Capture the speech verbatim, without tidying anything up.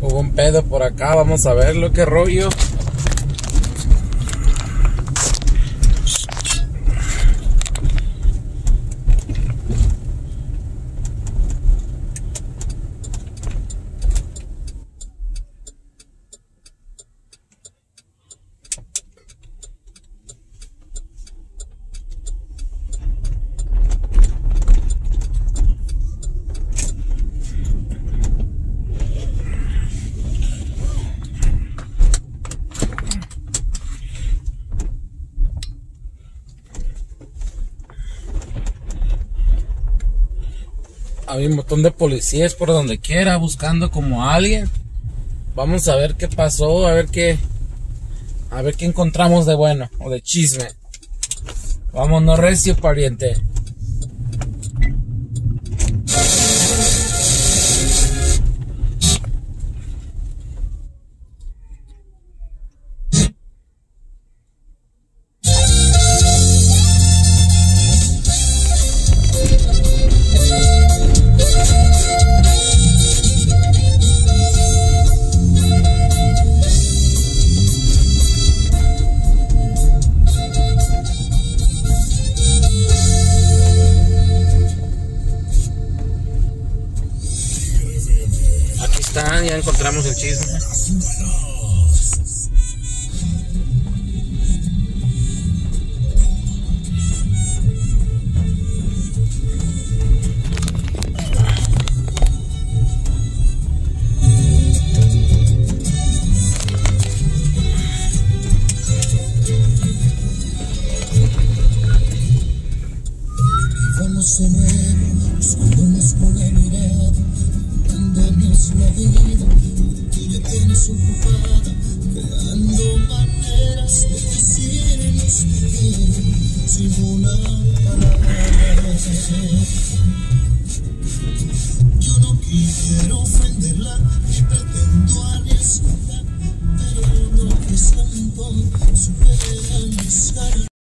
Hubo un pedo por acá, vamos a ver lo que rollo. Hay un montón de policías por donde quiera buscando como a alguien. Vamos a ver qué pasó, a ver qué a ver qué encontramos de bueno o de chisme. Vámonos recio, pariente. Ya encontramos el chisme. Vamos de nuevo, buscándonos con la mirada, dándonos la vida. Tú ya tienes ocupada, creando maneras de decirnos que quiero sin una palabra. Yo no quiero ofenderla.